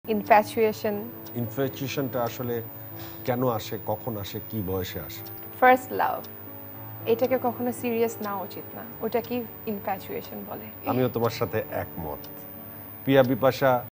Infatuation. ইনফ্যাচুয়েশনটা আসলে কেন আসে, কখন আসে, কি বয়সে আসে? ফার্স্ট লাভ, এটাকে কখনো সিরিয়াস নেওয়া উচিত না, ওটা কি ইনফ্যাচুয়েশন বলে। আমিও তোমার সাথে একমত। পিয়া বিপাশা